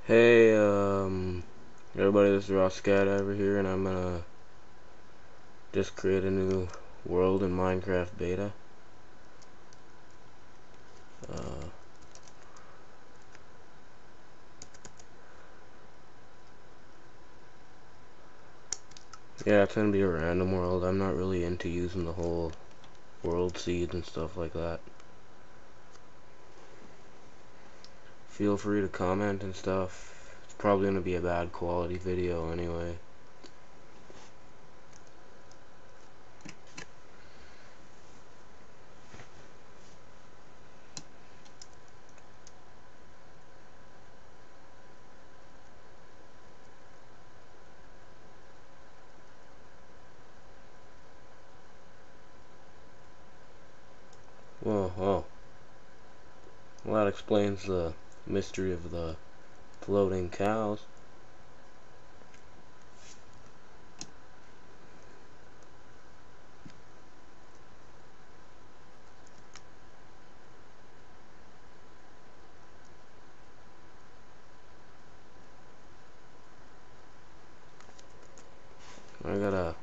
Hey, everybody, this is Ross Skydiver here, and I'm gonna just create a new world in Minecraft beta. Uh, yeah, it's gonna be a random world. I'm not really into using the whole world seeds and stuff like that. Feel free to comment and stuff. It's probably gonna be a bad quality video anyway. Well, that explains the mystery of the floating cows. I gotta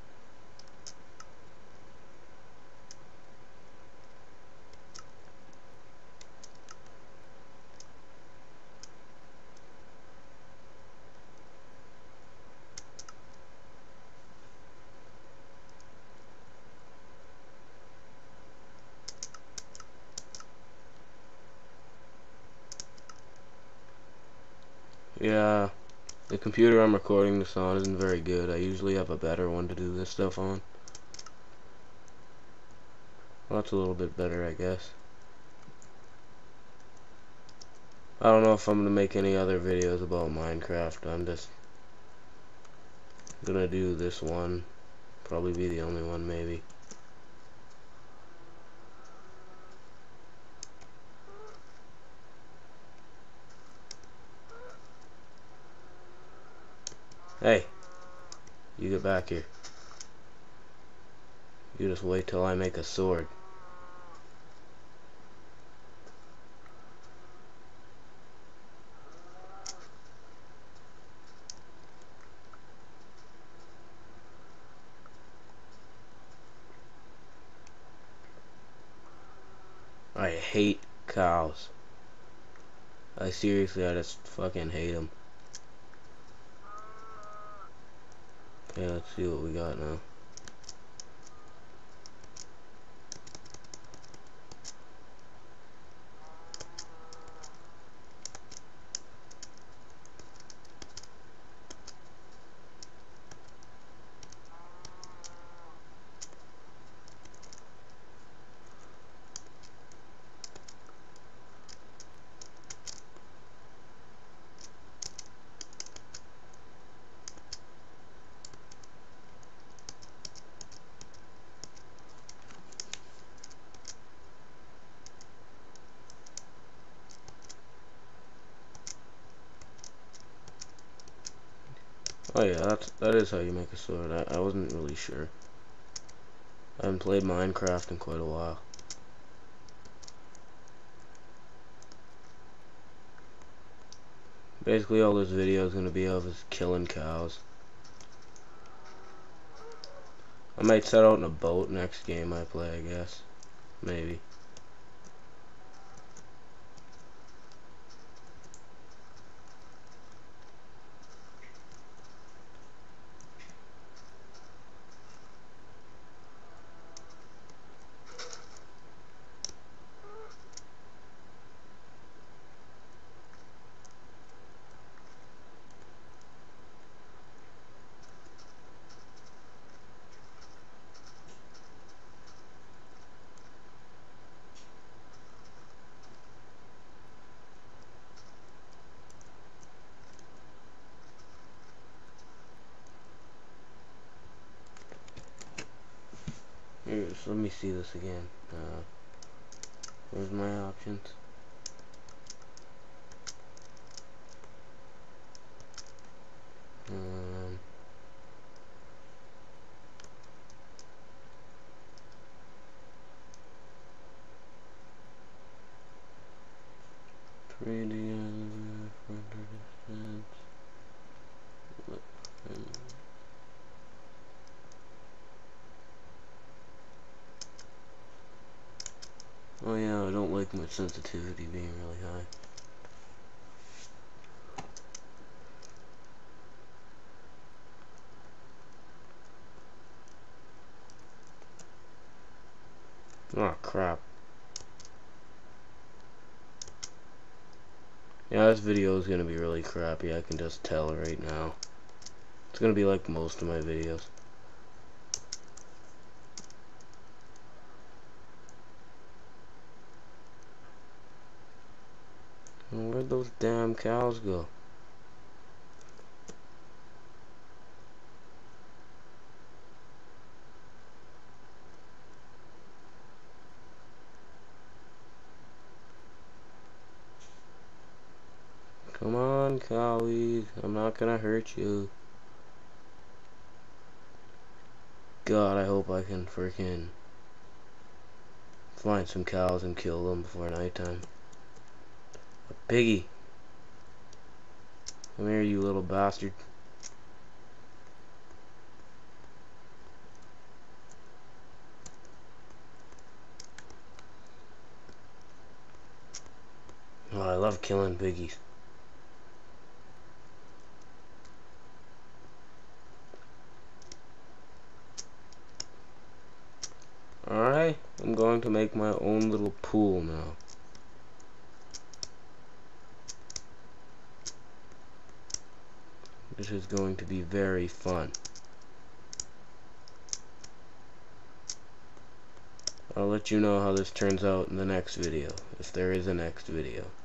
Yeah, the computer I'm recording this on isn't very good. I usually have a better one to do this stuff on. Well, that's a little bit better, I guess. I don't know if I'm gonna make any other videos about Minecraft. I'm just gonna do this one. Probably be the only one, maybe. Hey, you get back here. You just wait till I make a sword. I hate cows. I just fucking hate them. Okay, let's see what we got now. Oh yeah, that is how you make a sword. I wasn't really sure. I haven't played Minecraft in quite a while. Basically, all this video is gonna be of is killing cows. I might set out in a boat next game I play, I guess. Maybe. Here, just let me see this again. Where's my options? Um, 3D. And oh yeah, I don't like my sensitivity being really high. Oh crap. Yeah, this video is gonna be really crappy, I can just tell right now. It's gonna be like most of my videos. Where'd those damn cows go? Come on, cowies. I'm not gonna hurt you. God, I hope I can freaking find some cows and kill them before nighttime. A piggy. Come here, you little bastard. Oh, I love killing piggies. Alright, I'm going to make my own little pool now. This is going to be very fun. I'll let you know how this turns out in the next video, if there is a next video.